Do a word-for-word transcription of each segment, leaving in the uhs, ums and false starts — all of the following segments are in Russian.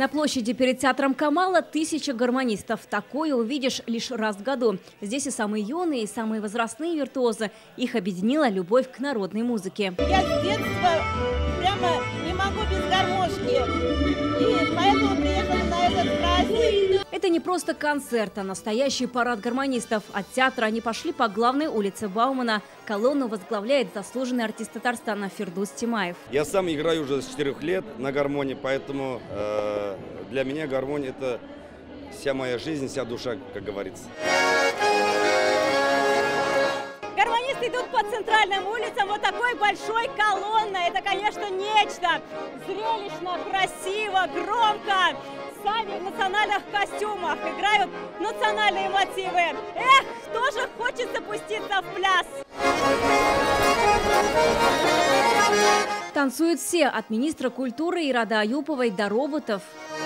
На площади перед театром Камала тысяча гармонистов. Такое увидишь лишь раз в году. Здесь и самые юные, и самые возрастные виртуозы. Их объединила любовь к народной музыке. Я с детства прямо не могу без гармошки. И поэтому приехали на этот праздник. Это не просто концерт, а настоящий парад гармонистов. От театра они пошли по главной улице Баумана. Колонну возглавляет заслуженный артист Татарстана Фирдус Тимаев. Я сам играю уже с четырёх лет на гармонии, поэтому э, для меня гармония – это вся моя жизнь, вся душа, как говорится. Гармонисты идут по центральным улицам вот такой большой колонной. Это, конечно, нечто. Зрелищно, красиво, громко. Сами в национальных костюмах играют национальные мотивы. Эх, тоже хочется пуститься в пляс. Танцуют все, от министра культуры Ирады Аюповой до роботов.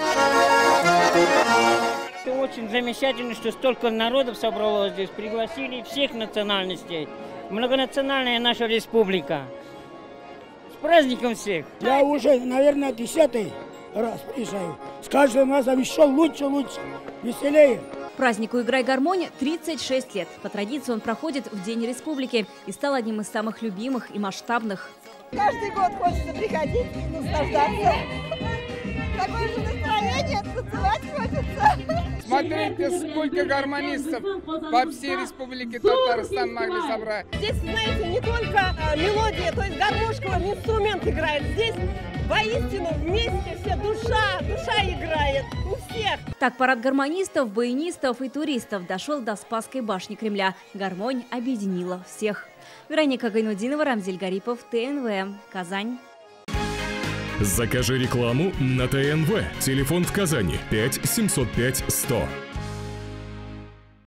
Это очень замечательно, что столько народов собралось здесь. Пригласили всех национальностей. Многонациональная наша республика. С праздником всех! Я уже, наверное, десятый раз приезжаю. С каждым разом еще лучше, лучше, веселее. Празднику «Играй гармонь» тридцать шесть лет. По традиции он проходит в День республики и стал одним из самых любимых и масштабных. Каждый год хочется приходить и наслаждаться. Такое же настроение, танцевать хочется. Смотрите, сколько гармонистов по всей республике Татарстан могли собрать. Здесь, знаете, не только мелодия, то есть гармошковый инструмент играет. Здесь воистину вместе все душа, душа играет у всех. Так парад гармонистов, баянистов и туристов дошел до Спасской башни Кремля. Гармонь объединила всех. Вероника Гайнудинова, Рамзиль Гарипов, ТНВ, Казань. Закажи рекламу на ТНВ. Телефон в Казани пять семьсот пять сто.